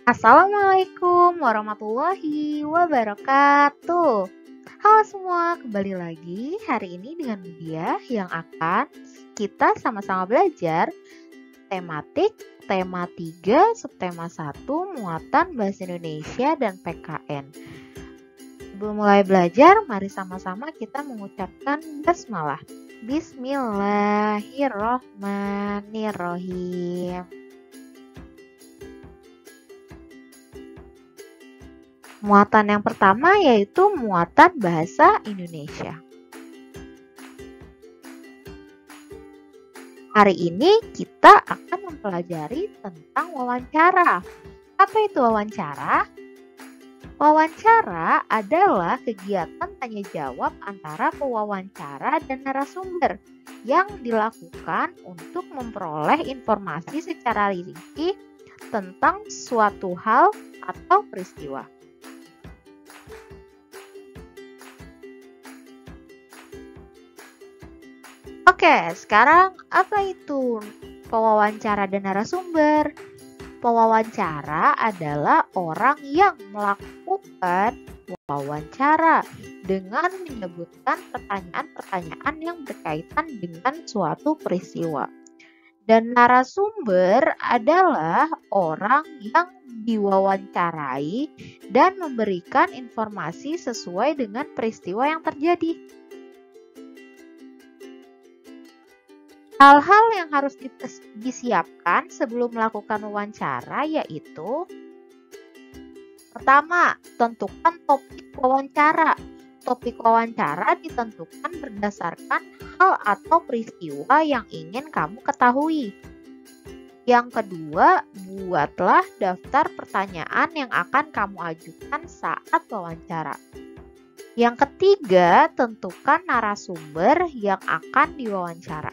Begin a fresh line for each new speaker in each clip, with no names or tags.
Assalamualaikum warahmatullahi wabarakatuh. Halo semua, kembali lagi hari ini dengan Mudia yang akan kita sama-sama belajar tematik tema 3, subtema 1, muatan bahasa Indonesia dan PKN. Sebelum mulai belajar, mari sama-sama kita mengucapkan basmalah. Bismillahirrohmanirrohim. Muatan yang pertama yaitu muatan bahasa Indonesia. Hari ini kita akan mempelajari tentang wawancara. Apa itu wawancara? Wawancara adalah kegiatan tanya jawab antara pewawancara dan narasumber yang dilakukan untuk memperoleh informasi secara rinci tentang suatu hal atau peristiwa. Oke, sekarang apa itu pewawancara dan narasumber? Pewawancara adalah orang yang melakukan wawancara dengan menyebutkan pertanyaan-pertanyaan yang berkaitan dengan suatu peristiwa. Dan narasumber adalah orang yang diwawancarai dan memberikan informasi sesuai dengan peristiwa yang terjadi. Hal-hal yang harus disiapkan sebelum melakukan wawancara yaitu: pertama, tentukan topik wawancara. Topik wawancara ditentukan berdasarkan hal atau peristiwa yang ingin kamu ketahui. Yang kedua, buatlah daftar pertanyaan yang akan kamu ajukan saat wawancara. Yang ketiga, tentukan narasumber yang akan diwawancara.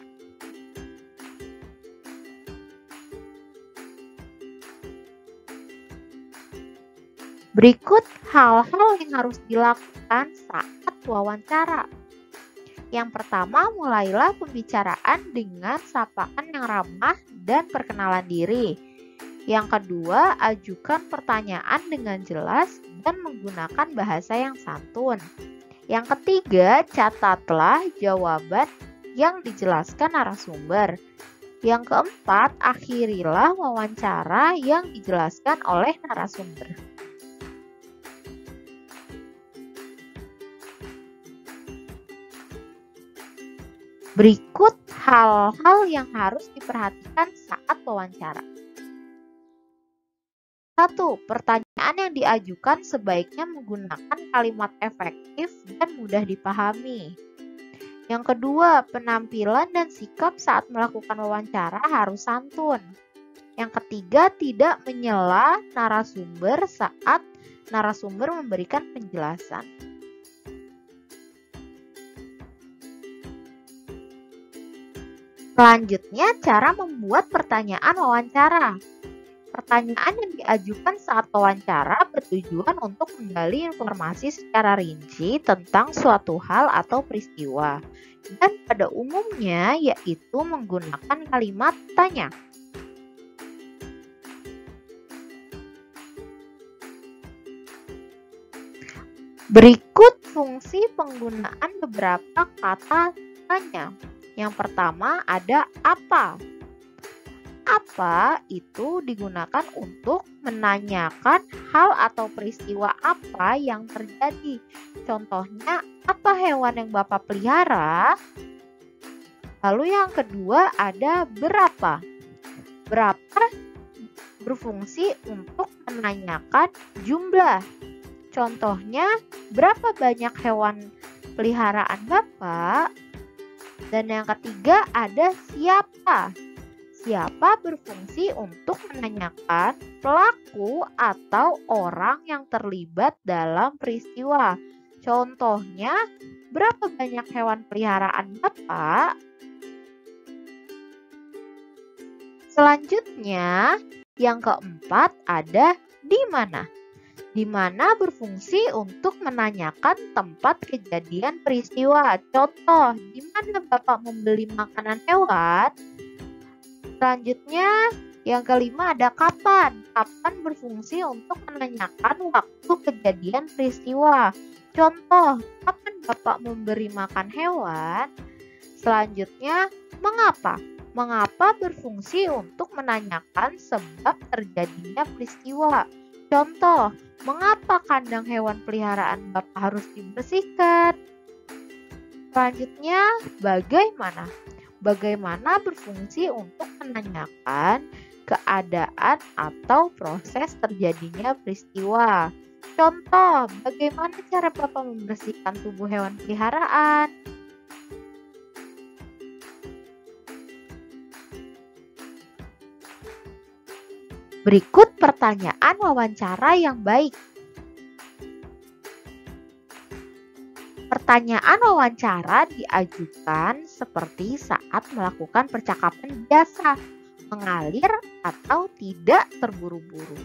Berikut hal-hal yang harus dilakukan saat wawancara. Yang pertama, mulailah pembicaraan dengan sapaan yang ramah dan perkenalan diri. Yang kedua, ajukan pertanyaan dengan jelas dan menggunakan bahasa yang santun. Yang ketiga, catatlah jawaban yang dijelaskan narasumber. Yang keempat, akhirilah wawancara yang dijelaskan oleh narasumber. Berikut hal-hal yang harus diperhatikan saat wawancara. 1. Pertanyaan yang diajukan sebaiknya menggunakan kalimat efektif dan mudah dipahami. Yang kedua, penampilan dan sikap saat melakukan wawancara harus santun. Yang ketiga, tidak menyela narasumber saat narasumber memberikan penjelasan. Selanjutnya, cara membuat pertanyaan wawancara. Pertanyaan yang diajukan saat wawancara bertujuan untuk menggali informasi secara rinci tentang suatu hal atau peristiwa, dan pada umumnya yaitu menggunakan kalimat tanya. Berikut fungsi penggunaan beberapa kata tanya. Yang pertama ada apa. Apa itu digunakan untuk menanyakan hal atau peristiwa apa yang terjadi. Contohnya, apa hewan yang Bapak pelihara? Lalu yang kedua ada berapa. Berapa berfungsi untuk menanyakan jumlah. Contohnya, berapa banyak hewan peliharaan Bapak? Dan yang ketiga ada siapa. Siapa berfungsi untuk menanyakan pelaku atau orang yang terlibat dalam peristiwa. Contohnya, berapa banyak hewan peliharaan Bapak? Selanjutnya, yang keempat ada di mana. Di mana berfungsi untuk menanyakan tempat kejadian peristiwa. Contoh, di mana Bapak membeli makanan hewan? Selanjutnya, Yang kelima ada kapan. Kapan berfungsi untuk menanyakan waktu kejadian peristiwa. Contoh, kapan Bapak memberi makan hewan? Selanjutnya, mengapa? Mengapa berfungsi untuk menanyakan sebab terjadinya peristiwa. Contoh, mengapa kandang hewan peliharaan Bapak harus dibersihkan? Selanjutnya, bagaimana? Bagaimana berfungsi untuk menanyakan keadaan atau proses terjadinya peristiwa. Contoh, bagaimana cara Bapak membersihkan tubuh hewan peliharaan? Berikut pertanyaan wawancara yang baik. Pertanyaan wawancara diajukan seperti saat melakukan percakapan biasa, mengalir atau tidak terburu-buru.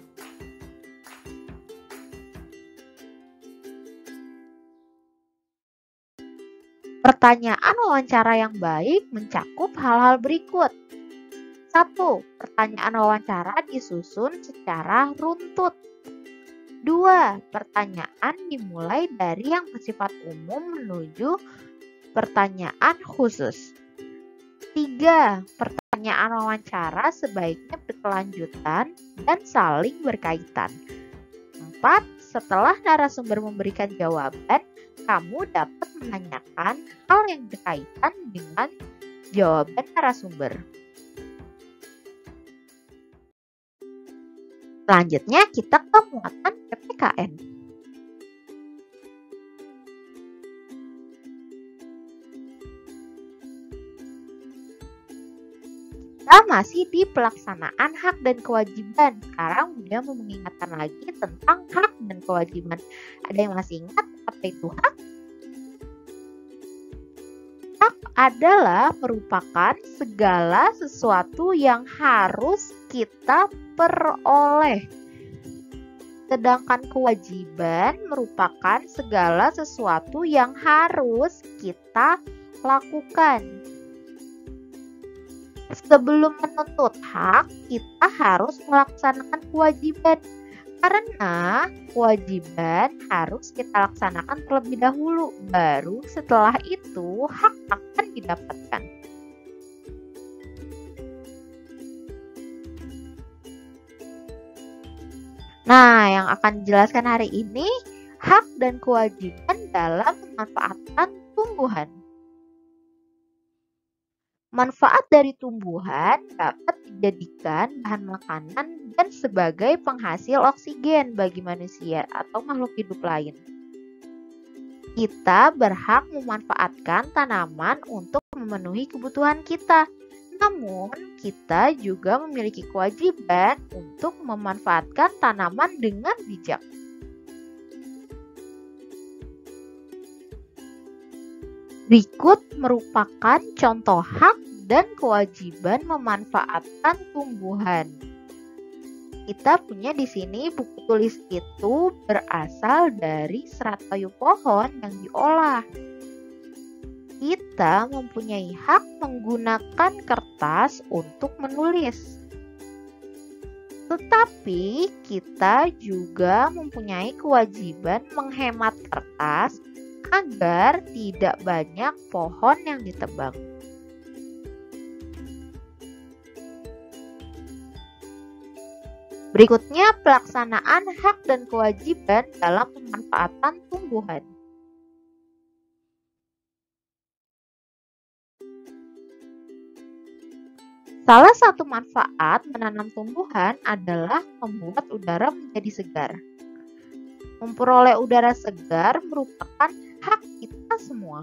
Pertanyaan wawancara yang baik mencakup hal-hal berikut. 1. Pertanyaan wawancara disusun secara runtut. 2. Pertanyaan dimulai dari yang bersifat umum menuju pertanyaan khusus. 3. Pertanyaan wawancara sebaiknya berkelanjutan dan saling berkaitan. 4. Setelah narasumber memberikan jawaban, kamu dapat menanyakan hal yang berkaitan dengan jawaban narasumber. Selanjutnya kita ke muatan PPKN. Kita masih di pelaksanaan hak dan kewajiban. Sekarang udah mau mengingatkan lagi tentang hak dan kewajiban. Ada yang masih ingat apa itu hak? Hak adalah merupakan segala sesuatu yang harus kita peroleh. Sedangkan kewajiban merupakan segala sesuatu yang harus kita lakukan. Sebelum menuntut hak, kita harus melaksanakan kewajiban. Karena kewajiban harus kita laksanakan terlebih dahulu, baru setelah itu hak akan didapatkan. Nah, yang akan dijelaskan hari ini, hak dan kewajiban dalam memanfaatkan tumbuhan. Manfaat dari tumbuhan dapat dijadikan bahan makanan dan sebagai penghasil oksigen bagi manusia atau makhluk hidup lain. Kita berhak memanfaatkan tanaman untuk memenuhi kebutuhan kita. Namun, kita juga memiliki kewajiban untuk memanfaatkan tanaman dengan bijak. Berikut merupakan contoh hak dan kewajiban memanfaatkan tumbuhan. Kita punya di sini buku tulis itu berasal dari serat kayu pohon yang diolah. Kita mempunyai hak menggunakan kertas untuk menulis. Tetapi kita juga mempunyai kewajiban menghemat kertas agar tidak banyak pohon yang ditebang. Berikutnya pelaksanaan hak dan kewajiban dalam pemanfaatan tumbuhan. Salah satu manfaat menanam tumbuhan adalah membuat udara menjadi segar. Memperoleh udara segar merupakan hak kita semua.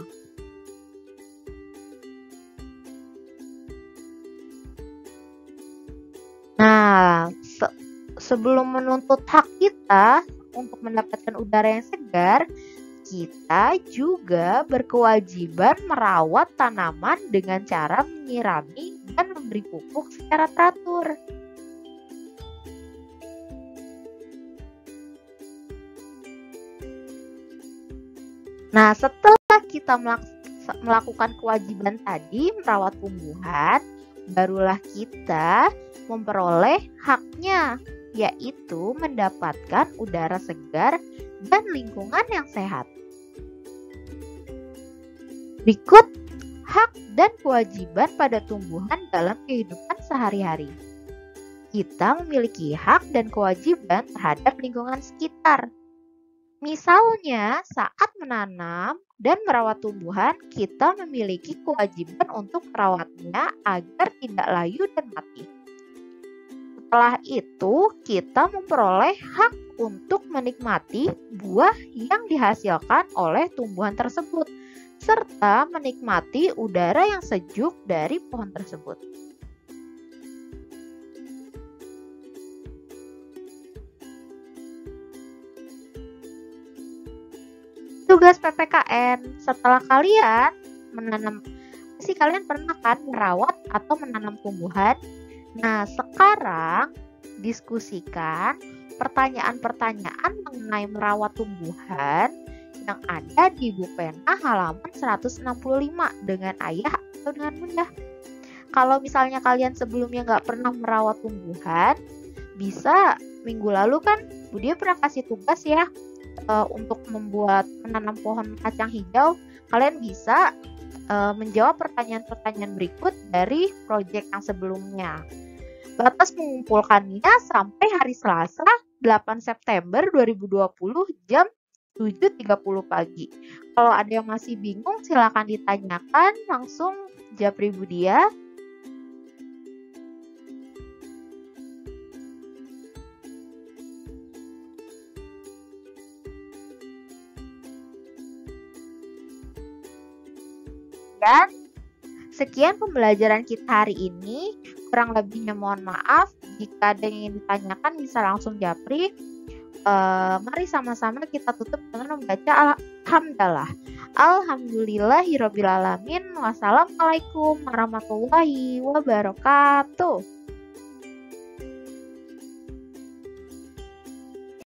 Nah, sebelum menuntut hak kita untuk mendapatkan udara yang segar, kita juga berkewajiban merawat tanaman dengan cara menyirami dan memberi pupuk secara teratur. Nah, setelah kita melakukan kewajiban tadi merawat tumbuhan, barulah kita memperoleh haknya, yaitu mendapatkan udara segar dan lingkungan yang sehat. Berikut hak dan kewajiban pada tumbuhan dalam kehidupan sehari-hari. Kita memiliki hak dan kewajiban terhadap lingkungan sekitar. Misalnya, saat menanam dan merawat tumbuhan, kita memiliki kewajiban untuk merawatnya agar tidak layu dan mati. Setelah itu, kita memperoleh hak untuk menikmati buah yang dihasilkan oleh tumbuhan tersebut, serta menikmati udara yang sejuk dari pohon tersebut. Tugas PPKN, setelah kalian menanam, kalian pernah kan merawat atau menanam tumbuhan? Nah, sekarang diskusikan pertanyaan-pertanyaan mengenai merawat tumbuhan yang ada di buku pena halaman 165 dengan ayah atau dengan bunda. Kalau misalnya kalian sebelumnya nggak pernah merawat tumbuhan, bisa minggu lalu kan Budia pernah kasih tugas ya untuk menanam pohon kacang hijau. Kalian bisa menjawab pertanyaan-pertanyaan berikut dari proyek yang sebelumnya. Batas mengumpulkannya sampai hari Selasa 8 September 2020 jam 7.30 pagi. Kalau ada yang masih bingung silakan ditanyakan langsung Japri Budia. Dan sekian pembelajaran kita hari ini. Kurang lebihnya mohon maaf. Jika ada yang ingin ditanyakan bisa langsung Japri. Mari sama-sama kita tutup dengan membaca alhamdulillah. Alhamdulillahirobbilalamin. Wassalamualaikum warahmatullahi wabarakatuh.